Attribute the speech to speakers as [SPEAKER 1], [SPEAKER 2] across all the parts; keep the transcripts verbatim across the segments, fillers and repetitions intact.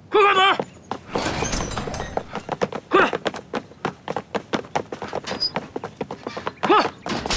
[SPEAKER 1] 快开门！快！快！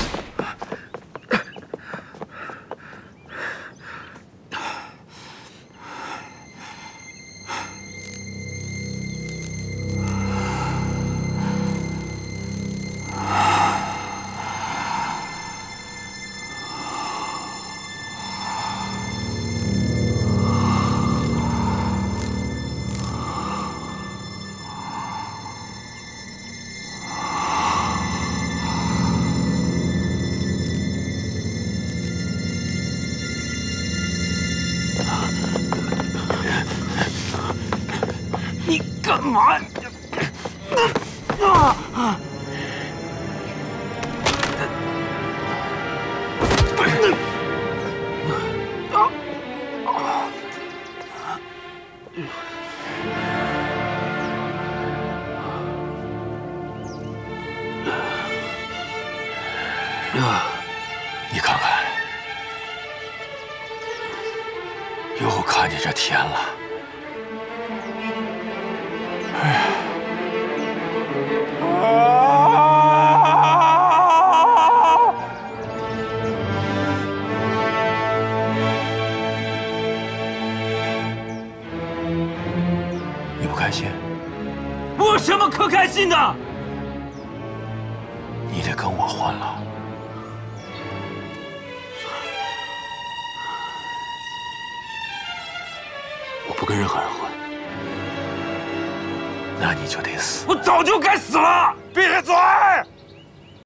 [SPEAKER 1] 你干嘛呀？啊！
[SPEAKER 2] 你看看，又看见这天了。哎。 你不开心？
[SPEAKER 1] 我有什么可开心的？
[SPEAKER 2] 你得跟我混了。我不跟任何人混，那你就得死。
[SPEAKER 1] 我早就该死了！
[SPEAKER 3] 闭上嘴！